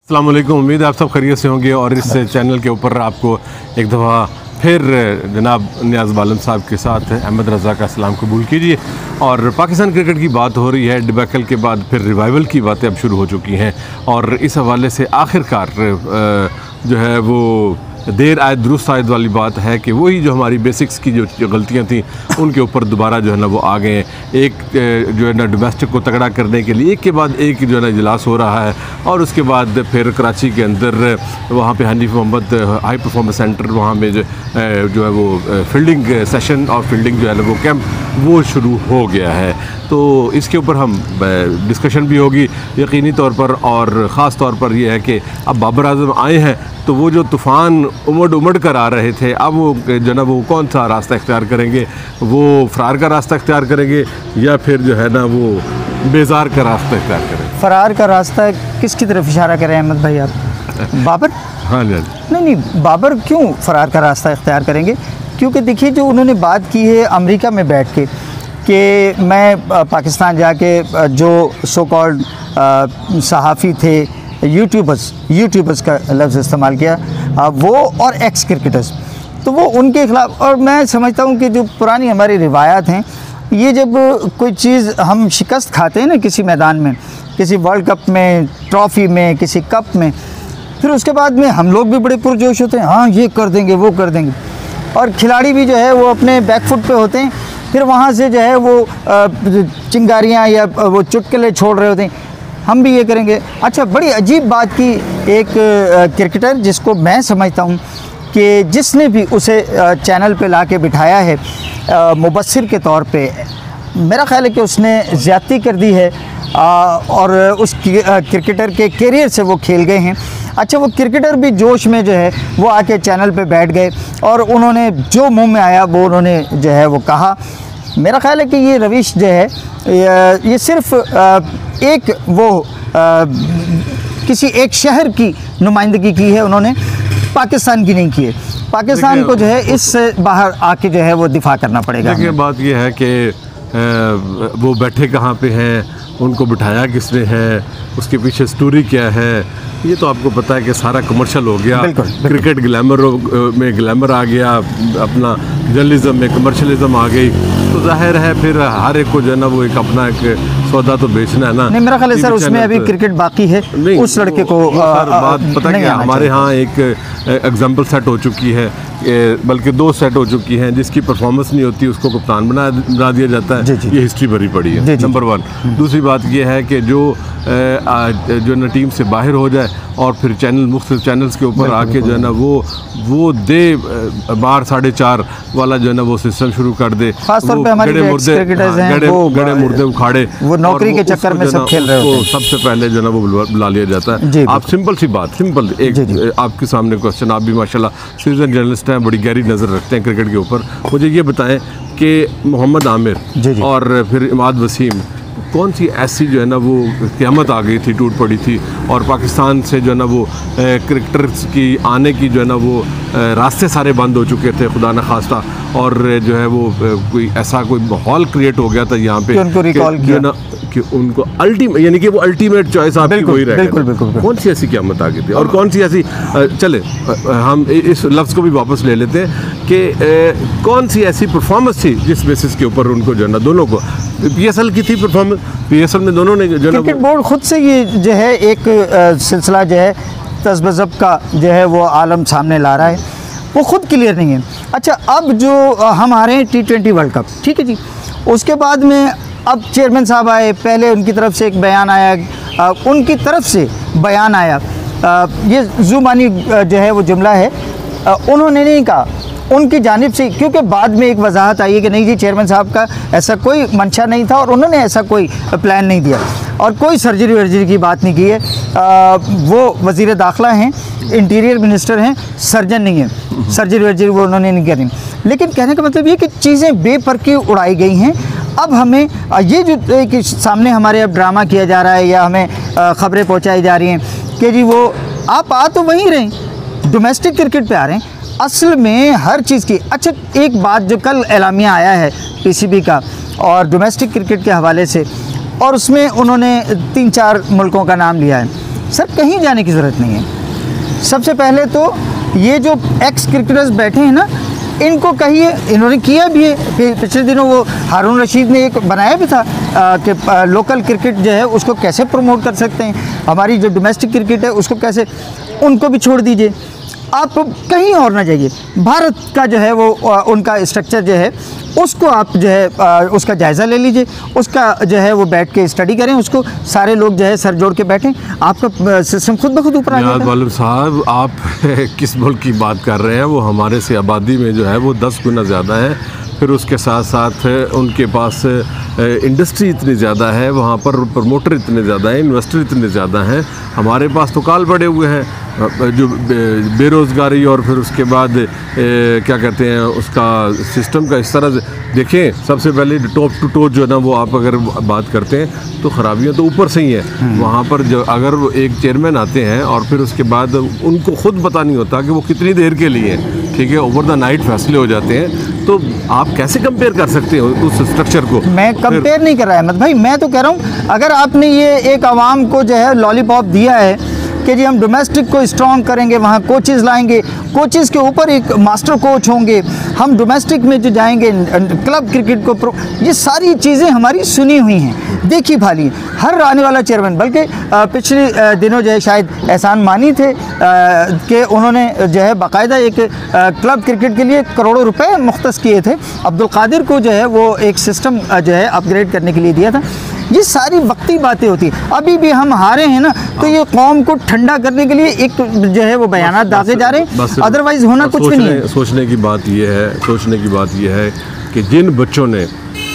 अस्सलाम वालेकुम। उम्मीद है आप सब खैरियत से होंगे और इस चैनल के ऊपर आपको एक दफ़ा फिर जनाब नियाज़ बालन साहब के साथ अहमद रज़ा का सलाम कबूल कीजिए। और पाकिस्तान क्रिकेट की बात हो रही है, डिबैकल के बाद फिर रिवाइवल की बातें अब शुरू हो चुकी हैं और इस हवाले से आखिरकार जो है वो देर आयद दुरुस्त आयद वाली बात है कि वही जो हमारी बेसिक्स की जो गलतियाँ थी उनके ऊपर दोबारा जो है ना वो आ गए हैं। एक जो है ना डोमेस्टिक को तगड़ा करने के लिए एक के बाद एक जो है ना इजलास हो रहा है और उसके बाद फिर कराची के अंदर वहाँ पे Hanif Mohammad high performance centre वहाँ में जो है वो फील्डिंग सेशन और फील्डिंग जो है ना वो कैंप वो शुरू हो गया है। तो इसके ऊपर हम डिस्कशन भी होगी यकीनी तौर पर और ख़ास तौर पर यह है कि अब बाबर आजम आए हैं तो वो जो तूफ़ान उमड़ कर आ रहे थे अब वो जो ना वो कौन सा रास्ता इख्तियार करेंगे, वो फ़रार का रास्ता इख्तियार करेंगे या फिर जो है ना वो बेजार का रास्ता इख्तियार करेंगे। फ़रार का रास्ता किसकी तरफ इशारा करें अहमद भाई आप? बाबर? हाँ जी। नहीं, बाबर क्यों फ़रार का रास्ता इख्तियार करेंगे? क्योंकि देखिए जो उन्होंने बात की है अमेरिका में बैठ के कि मैं पाकिस्तान जाके जो सो कॉल्ड सहाफ़ी थे यूट्यूबर्स का लफ्ज़ इस्तेमाल किया वो और एक्स क्रिकेटर्स, तो वो उनके ख़िलाफ़। और मैं समझता हूँ कि जो पुरानी हमारी रिवायात हैं, ये जब कोई चीज़ हम शिकस्त खाते हैं ना किसी मैदान में, किसी वर्ल्ड कप में, ट्रॉफ़ी में, किसी कप में, फिर उसके बाद में हम लोग भी बड़े पुरजोश होते हैं, हाँ ये कर देंगे वो कर देंगे, और खिलाड़ी भी जो है वो अपने बैकफुट पे होते हैं, फिर वहाँ से जो है वो चिंगारियाँ या वो चुटकुले छोड़ रहे होते हैं, हम भी ये करेंगे। अच्छा, बड़ी अजीब बात की एक क्रिकेटर जिसको मैं समझता हूँ कि जिसने भी उसे चैनल पे ला के बिठाया है मुबस्सिर के तौर पे, मेरा ख़्याल है कि उसने ज़्यादती कर दी है और उस क्रिकेटर के कैरियर से वो खेल गए हैं। अच्छा, वो क्रिकेटर भी जोश में जो है वो आके चैनल पे बैठ गए और उन्होंने जो मुंह में आया वो उन्होंने जो है वो कहा। मेरा ख़्याल है कि ये रविश जो है ये सिर्फ़ एक वो किसी एक शहर की नुमाइंदगी की है, उन्होंने पाकिस्तान की नहीं की है। पाकिस्तान को जो है इससे बाहर आके जो है वो दिफा करना पड़ेगा। देखिए, बात ये है कि वो बैठे कहाँ पे हैं, उनको बिठाया किसने है, उसके पीछे स्टोरी क्या है, ये तो आपको पता है कि सारा कमर्शियल हो गया। क्रिकेट ग्लैमर में ग्लैमर आ गया, अपना जर्नलिज्म में कमर्शलिज्म आ गई, तो जाहिर है फिर हर एक को जो है ना वो एक अपना एक सौदा तो बेचना है ना। नहीं, मेरा ख्याल है सर उसमें अभी क्रिकेट बाकी है, उस लड़के को बात पता है क्या, हमारे यहाँ एक एग्जाम्पल सेट हो चुकी है, बल्कि 2 सेट हो चुकी हैं, जिसकी परफॉर्मेंस नहीं होती उसको कप्तान बना दिया जाता है। ये हिस्ट्री भरी पड़ी है, नंबर 1। दूसरी बात ये है कि जो ना टीम से बाहर हो जाए और फिर मुख्तलिफ चैनल्स के ऊपर आके जो है ना वो दे बार 4.5 वाला जो है ना वो सिस्टम शुरू कर दे, खासतौर पे हमारे गड़े मुर्दे उखाड़े, वो नौकरी के चक्कर में सब खेल रहे होते हैं, सबसे पहले जो है ना वो बुला लिया जाता है। आप सिंपल सी बात, सिंपल एक आपके सामने क्वेश्चन, आप भी माशाल्लाह सीजन जर्नलिस्ट हैं, बड़ी गहरी नज़र रखते हैं क्रिकेट के ऊपर, मुझे ये बताएं कि मोहम्मद आमिर और फिर इमाद वसीम, कौन सी ऐसी जो है ना वो क़यामत आ गई थी, टूट पड़ी थी और पाकिस्तान से जो है ना वो क्रिकेटर्स की आने की जो है ना वो रास्ते सारे बंद हो चुके थे खुदा न खास्ता, और जो है वो कोई ऐसा कोई माहौल क्रिएट हो गया था यहाँ पे उनको रिकॉल किया ना कि उनको यानी कि वो अल्टीमेट चॉइस आपकी वही रह गई। कौन सी ऐसी क़यामत आ गई थी और कौन सी ऐसी, चले हम इस लफ्ज़ को भी वापस ले लेते हैं कि कौन सी ऐसी परफॉर्मेंस थी जिस बेसिस के ऊपर उनको जो है ना दोनों को, PSL की थी परफॉर्मेंस, PSL में दोनों ने जो है क्रिकेट बोर्ड खुद से ये जो है एक सिलसिला जो है तज़ब्ज़ब का जो है वो आलम सामने ला रहा है, वो खुद क्लियर नहीं है। अच्छा, अब जो हम आ रहे हैं T20 वर्ल्ड कप, ठीक है जी, उसके बाद में अब चेयरमैन साहब आए, पहले उनकी तरफ से एक बयान आया, उनकी तरफ से बयान आया, ये ज़ुबानी जो है वो जुमला है, उन्होंने नहीं कहा, उनकी जानिब से, क्योंकि बाद में एक वजाहत आई है कि नहीं जी चेयरमैन साहब का ऐसा कोई मंशा नहीं था और उन्होंने ऐसा कोई प्लान नहीं दिया और कोई सर्जरी वर्जरी की बात नहीं की है। वो वज़ीर दाखिला हैं, इंटीरियर मिनिस्टर हैं, सर्जन नहीं है, सर्जरी वर्जरी वो उन्होंने नहीं करी। लेकिन कहने का मतलब ये कि चीज़ें बेपरकी उड़ाई गई हैं। अब हमें ये जो कि सामने हमारे अब ड्रामा किया जा रहा है या हमें ख़बरें पहुँचाई जा रही हैं कि जी वो आप आ तो वहीं रहें, डोमेस्टिक क्रिकेट पे आ रहे हैं, असल में हर चीज़ की। अच्छा, एक बात जो कल एलामिया आया है PCB का और डोमेस्टिक क्रिकेट के हवाले से, और उसमें उन्होंने 3-4 मुल्कों का नाम लिया है। सर कहीं जाने की ज़रूरत नहीं है। सबसे पहले तो ये जो एक्स क्रिकेटर्स बैठे हैं ना, इनको कहिए, इन्होंने किया भी है। पिछले दिनों वो हारून रशीद ने एक बनाया भी था कि लोकल क्रिकेट जो है उसको कैसे प्रमोट कर सकते हैं, हमारी जो डोमेस्टिक क्रिकेट है उसको कैसे, उनको भी छोड़ दीजिए, आप कहीं और ना जाइए। भारत का जो है वो उनका स्ट्रक्चर जो है उसको आप जो है उसका जायज़ा ले लीजिए, उसका जो है वो बैठ के स्टडी करें, उसको सारे लोग जो है सर जोड़ के बैठें, आपका सिस्टम खुद ब खुद ऊपर आ जाएगा। बालम साहब, आप किस मुल्क की बात कर रहे हैं? वो हमारे से आबादी में जो है वो 10 गुना ज़्यादा है, फिर उसके साथ साथ उनके पास इंडस्ट्री इतनी ज़्यादा है, वहाँ पर प्रमोटर इतने ज़्यादा हैं, इन्वेस्टर इतने ज़्यादा हैं। हमारे पास तो काल पड़े हुए हैं, जो बेरोज़गारी और फिर उसके बाद क्या कहते हैं उसका सिस्टम का इस तरह से देखें। सबसे पहले टॉप टू टॉप जो है ना, वो आप अगर बात करते हैं तो ख़राबियाँ तो ऊपर से ही हैं। वहाँ पर जो अगर वो एक चेयरमैन आते हैं और फिर उसके बाद उनको खुद पता नहीं होता कि वो कितनी देर के लिए हैं, ठीक है, ओवर द नाइट फैसले हो जाते हैं, तो आप कैसे कंपेयर कर सकते हो उस स्ट्रक्चर को? मैं कंपेयर नहीं कर रहा अहमद भाई, मैं तो कह रहा हूँ अगर आपने ये एक आवाम को जो है लॉलीपॉप दिया है कि जी हम डोमेस्टिक को स्ट्रॉन्ग करेंगे, वहाँ कोचेज़ लाएंगे, कोचेज़ के ऊपर एक मास्टर कोच होंगे, हम डोमेस्टिक में जो जाएंगे क्लब क्रिकेट को ये सारी चीज़ें हमारी सुनी हुई हैं, देखी भाली। हर आने वाला चेयरमैन, बल्कि पिछले दिनों जो है शायद एहसान मानी थे कि उन्होंने जो है बाकायदा एक क्लब क्रिकेट के लिए करोड़ों रुपए मुख्तस किए थे, अब्दुल कादिर को जो है वो एक सिस्टम जो है अपग्रेड करने के लिए दिया था। ये सारी वक्ती बातें होती हैं। अभी भी हम हारे हैं ना, तो ये कौम को ठंडा करने के लिए एक जो है वो बयानात दागे जा रहे हैं, अदरवाइज होना कुछ भी नहीं है। सोचने की बात ये है कि जिन बच्चों ने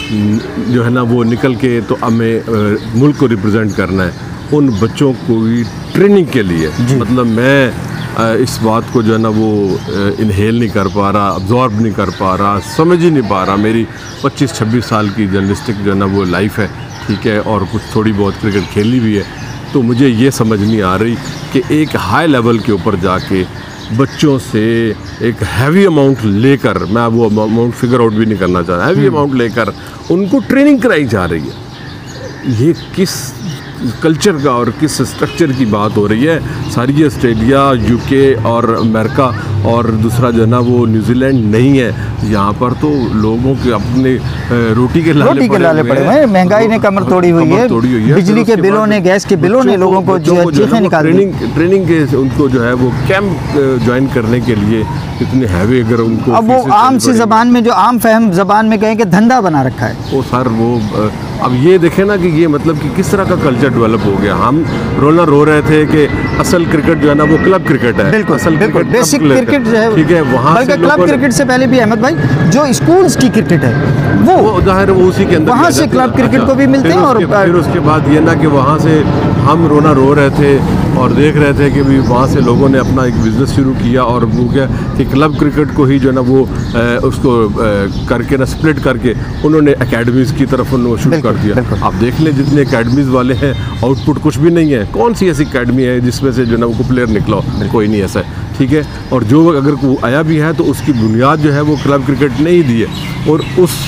जो है ना वो निकल के तो हमें मुल्क को रिप्रेजेंट करना है, उन बच्चों को भी ट्रेनिंग के लिए, मतलब मैं इस बात को जो है ना वो इनहेल नहीं कर पा रहा, अब्जॉर्ब नहीं कर पा रहा, समझ ही नहीं पा रहा। मेरी 25-26 साल की जर्नलिस्टिक जो है ना वो लाइफ है, ठीक है, और कुछ थोड़ी बहुत क्रिकेट खेली भी है, तो मुझे ये समझ नहीं आ रही कि एक हाई लेवल के ऊपर जाके बच्चों से एक हैवी अमाउंट लेकर, मैं वो अमाउंट फिगर आउट भी नहीं करना चाह रहा, हैवी अमाउंट लेकर उनको ट्रेनिंग कराई जा रही है। ये किस कल्चर का और किस स्ट्रक्चर की बात हो रही है? सारी ऑस्ट्रेलिया, यूके और अमेरिका और दूसरा जो है ना वो न्यूजीलैंड नहीं है। यहाँ पर तो लोगों के अपने रोटी के लाले पड़े हुए हैं, महंगाई ने कमर तोड़ी हुई है, बिजली के बिलों ने, गैस के बिलों ने लोगों को चीखें निकाल दी। ट्रेनिंग के उनको जो है वो कैंप ज्वाइन करने के लिए इतने हैवी, अगर उनको अब वो आम सी ज़बान में, जो आम फहम ज़बान में कहें कि धंधा बना रखा है वो सर, वो अब ये देखें ना कि ये मतलब कि किस तरह का कल्चर डेवलप हो गया। हम रो रहे थे कि असल क्रिकेट जो है ना वो क्लब क्रिकेट है, बिल्कुल असल बिल्कुल बेसिक क्रिकेट जो है, ठीक है, वहाँ बल्कि क्लब क्रिकेट से पहले भी अहमद भाई जो स्कूल्स की क्रिकेट है वो जाहिर वो उसी के अंदर वहाँ से क्लब क्रिकेट को भी मिलते हैं। और फिर उसके बाद ये ना कि वहाँ से हम रो रहे थे और देख रहे थे कि भी वहाँ से लोगों ने अपना एक बिज़नेस शुरू किया और वो क्या कि क्लब क्रिकेट को ही जो है ना वो उसको करके ना स्प्लिट करके उन्होंने एकेडमीज़ की तरफ उन्होंने शुरू कर दिया। आप देख लें जितने एकेडमीज़ वाले हैं, आउटपुट कुछ भी नहीं है। कौन सी ऐसी एकेडमी है जिसमें से जो है ना वो प्लेयर निकला हो? कोई नहीं ऐसा है, ठीक है। और जो अगर वो आया भी है तो उसकी बुनियाद जो है वो क्लब क्रिकेट ने ही दी है, और उस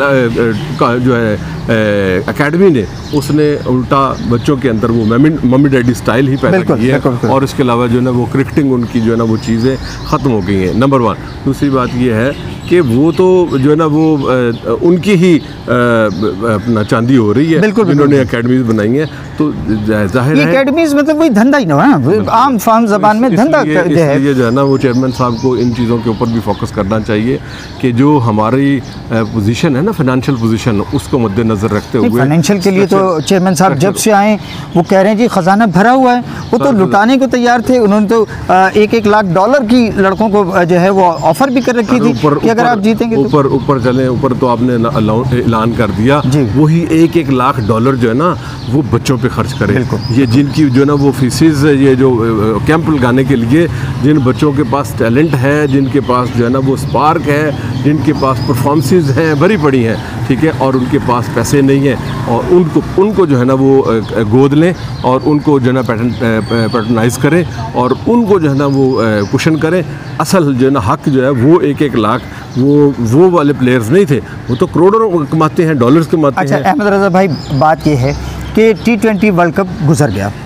का जो है एकेडमी ने उसने उल्टा बच्चों के अंदर वो मम्मी डैडी स्टाइल ही पैदा की है, और इसके अलावा जो है ना वो क्रिकेटिंग उनकी जो है ना वो चीज़ें ख़त्म हो गई हैं, नंबर 1। दूसरी बात ये है कि वो तो जो है ना वो उनकी ही अपना चांदी हो रही है जिन्होंने एकेडमीज बनाई हैं, तो जाहिर है एकेडमीज मतलब कोई धंधा ही ना है, आम फार्म ज़बान में धंधा ये जो है ना वो चेयरमैन साहब को इन चीज़ों के ऊपर भी फोकस करना चाहिए कि जो हमारी पोजीशन है ना, फाइनेंशियल पोजीशन, उसको मद्देनज़र रखते हुए। फाइनेंशियल के लिए तो चेयरमैन साहब जब से आए वो कह रहे हैं जी ख़जाना भरा हुआ है, वो तो लुटाने को तैयार थे। उन्होंने तो $1-1 लाख की लड़कों को जो है वो ऑफर भी कर रखी थी कि अगर आप जीतेंगे ऊपर चलें, ऊपर तो आपने ऐलान कर दिया, वही $1-1 लाख जो है ना वो बच्चों पे खर्च करें। ये जिनकी जो है ना वो फीसिस, ये जो कैंप लगाने के लिए जिन बच्चों के पास टैलेंट है, जिनके पास जो है ना वो स्पार्क है, जिनके पास परफॉर्मेंसेस हैं भरी पड़ी हैं, ठीक है, और उनके पास पैसे नहीं हैं, और उनको जो है ना वो गोद लें और उनको जो है ना पैटर्नाइज करें और उनको जो है ना वो कुशन करें। असल जो है ना हक जो है वो 1-1 लाख वो वाले प्लेयर्स नहीं थे, वो तो करोड़ों कमाते हैं, डॉलर्स कमाते हैं। अच्छा अहमद रज़ा भाई, बात ये है कि T20 वर्ल्ड कप गुजर गया,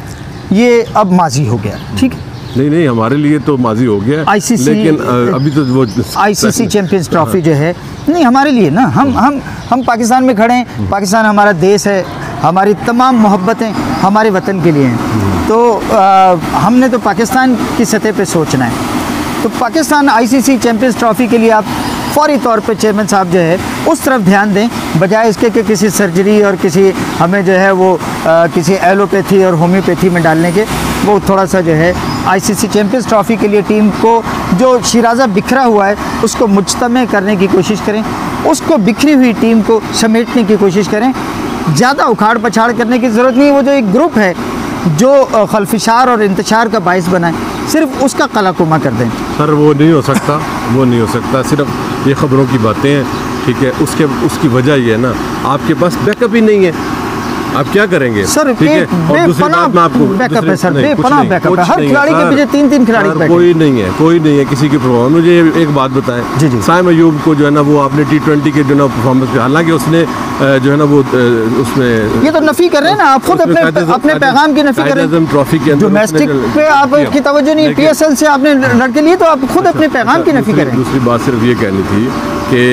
ये अब माजी हो गया, ठीक है। नहीं, हमारे लिए तो माजी हो गया, ICC लेकिन अभी तो वो ICC चैंपियंस ट्रॉफी जो है, नहीं हमारे लिए ना, हम पाकिस्तान में खड़े हैं, पाकिस्तान हमारा देश है, हमारी तमाम मोहब्बतें हमारे वतन के लिए हैं, तो हमने तो पाकिस्तान की सतह पे सोचना है। तो पाकिस्तान ICC चैंपियंस ट्रॉफी के लिए आप फौरी तौर पे चेयरमैन साहब जो है उस तरफ ध्यान दें, बजाय इसके कि किसी सर्जरी और किसी हमें जो है वो किसी एलोपैथी और होम्योपैथी में डालने के। वो थोड़ा सा जो है ICC चैंपियंस ट्रॉफी के लिए टीम को जो शिराजा बिखरा हुआ है उसको मुज्तमे करने की कोशिश करें, उसको बिखरी हुई टीम को समेटने की कोशिश करें। ज़्यादा उखाड़ पछाड़ करने की ज़रूरत नहीं है। वो जो एक ग्रुप है जो खलफिशार और इंतशार का बाइस बनाए, सिर्फ उसका कलाकुमा कर दें। सर वो नहीं हो सकता, वो नहीं हो सकता। सिर्फ ये ख़बरों की बातें हैं, ठीक है। उसकी वजह ये है ना, आपके पास बैकअप ही नहीं है, आप क्या करेंगे सर? ठीक है। और दूसरी बात मैं आपको बैकअप है सर, बेपनाह बैकअप है। हर खिलाड़ी के पीछे 3-3 खिलाड़ी बैठे। कोई नहीं है किसी की परवाह। मुझे एक बात बताएं, जी। साइम अयूब को जो है ना वो आपने T20 के जो ना परफॉर्मेंस पे, हालांकि उसने जो है ना वो उसमें ये तो नफी कर रहे हैं ना आप खुद, अपने पैगाम की नफी कर रहे हैं। ट्रॉफी के अंदर डोमेस्टिक पे आपकी तवज्जो नहीं है, PSL से आपने लड़के लिए तो आप खुद अपने पैगाम की नफी करें। दूसरी बात सिर्फ ये कहनी थी कि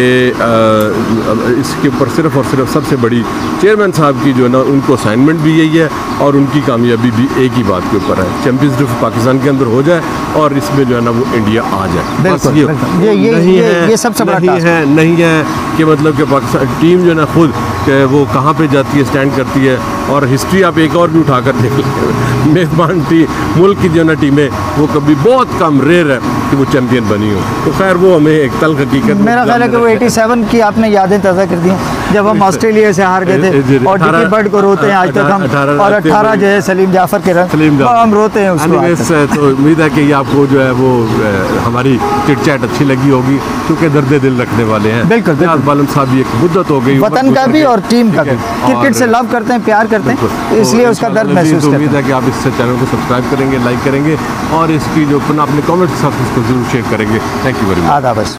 इसके ऊपर सिर्फ और सिर्फ सबसे बड़ी चेयरमैन साहब की जो है ना उनको असाइनमेंट भी यही है और उनकी कामयाबी भी एक ही बात के ऊपर है, चैंपियंस ट्रॉफी पाकिस्तान के अंदर हो जाए और इसमें जो है ना वो इंडिया आ जाए। बस ये सबसे बड़ा नहीं है कि मतलब कि पाकिस्तान टीम जो है ना खुद वो कहाँ पे जाती है, स्टैंड करती है। और हिस्ट्री आप एक और भी उठा कर देख लें, मेज़बान मुल्क की जो है ना टीमें वो कभी बहुत कम रेयर है कि वो चैंपियन बनी हो। तो खैर वो हमें एक तल्ख हकीकत, मेरा ख्याल है कि वो 87 की आपने यादें ताज़ा कर दी हैं जब हम ऑस्ट्रेलिया से हार गए थे और डिकी बर्ड को रोते हैं आज तक हम, और 18 जो है सलीम जाफर के रन हम रोते हैं उसको। तो उम्मीद है कि ये आपको जो है वो हमारी चिट चैट अच्छी लगी होगी, क्योंकि दर्द दिल रखने वाले हैं। बिल्कुल बालम साहब एक मुद्दत हो गई वतन का भी और टीम का भी, क्रिकेट से लव करते हैं, प्यार करते हैं, इसलिए उसका दर्द महसूस करते हैं। उम्मीद है कि आप इस चैनल को सब्सक्राइब करेंगे, लाइक करेंगे और इसकी जो अपने कमेंट्स के साथ इसको जरूर शेयर करेंगे। Thank you very much. आदाब।